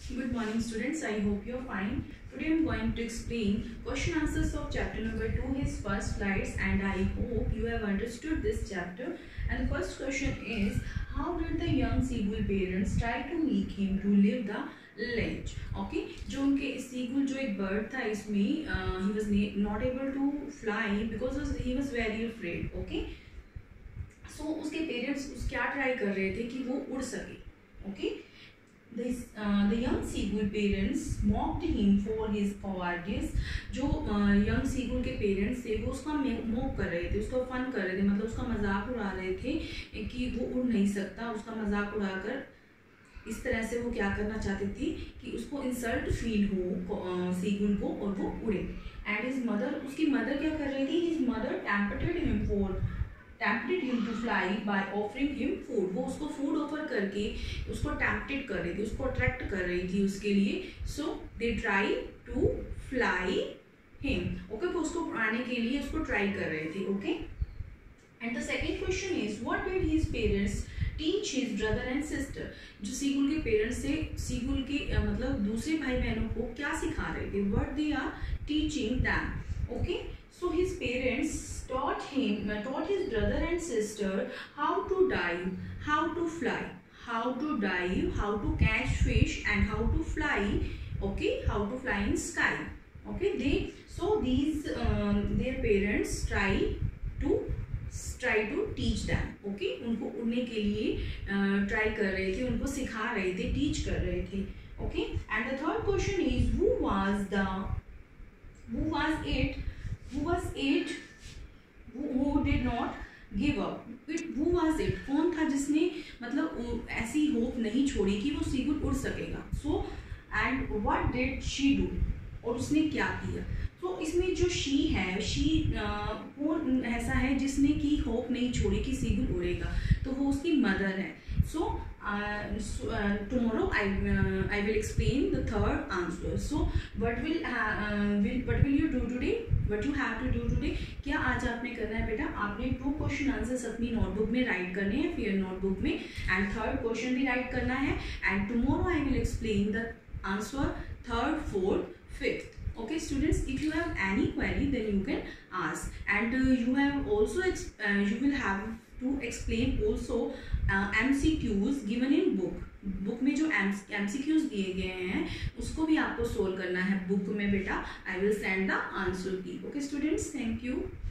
Good morning students, I hope you are fine. Today I am going to explain question answers of chapter number 2, his first flights, and I hope you have understood this chapter. And the first question is, how did the young seagull parents try to make him to leave the ledge? Okay, जो उनके seagull जो एक bird था इसमें he was not able to fly because he was very afraid. Okay, so उसके parents क्या try कर रहे थे कि वो उड़ सके. Okay. The young seagull parents mocked him for his cowardice. जो young seagull के parents थे वो उसका mock कर रहे थे, उसका फन कर रहे थे, मतलब उसका मजाक उड़ा रहे थे कि वो उड़ नहीं सकता. उसका मजाक उड़ाकर इस तरह से वो क्या करना चाहते थे कि उसको इंसल्ट फील हो सीगुल को और वो उड़े. एंड हिज मदर, उसकी मदर क्या कर रही थी? His mother tempted him to fly by offering him food. वो उसको फूड ऑफर करके उसको टेम्पटेड कर रही थी, उसको अट्रैक्ट कर रही थी उसके लिए. So they try to fly him. Okay, वो उसको उड़ाने के लिए उसको ट्राई कर रहे थे. Okay, and the second question is what did his parents teach his brother and sister. जो सीगुल के पेरेंट्स थे, सीगुल के मतलब दूसरे भाई बहनों को क्या सिखा रहे थे? What they are teaching them. Okay, so his parents taught his brother and sister how to dive, how to fly, how to dive, how to catch fish, and how to fly. Okay, how to fly in sky. Okay, these their parents try to teach them. Okay, उनको उड़ने के लिए try कर रहे थे, उनको सिखा रहे थे, teach कर रहे थे. Okay, and the third question is who was it who did not give up. Who was it? कौन था जिसने मतलब ऐसी होप नहीं छोड़ी कि वो सीगुल उड़ सकेगा. So and what did she do? और उसने क्या किया? तो इसमें जो she है, she कौन ऐसा है जिसने की होप नहीं छोड़ी कि सीगुल उड़ेगा? तो वो उसकी मदर है. So tomorrow I will explain the third answer. So what will you do today? What you have to do today? क्या आज आपने करना है बेटा? आपने 2 क्वेश्चन आंसर्स अपनी नोटबुक में राइट करने हैं, फिर नोटबुक में, एंड थर्ड क्वेश्चन भी राइट करना है. And tomorrow I will explain the answer 3rd, 4th, 5th. Okay students, if you have any query then you can ask, and you will have to explain also MCQs given in book में जो MCQs दिए गए हैं उसको भी आपको solve करना है बुक में बेटा. I will send the answer key. Okay students, thank you.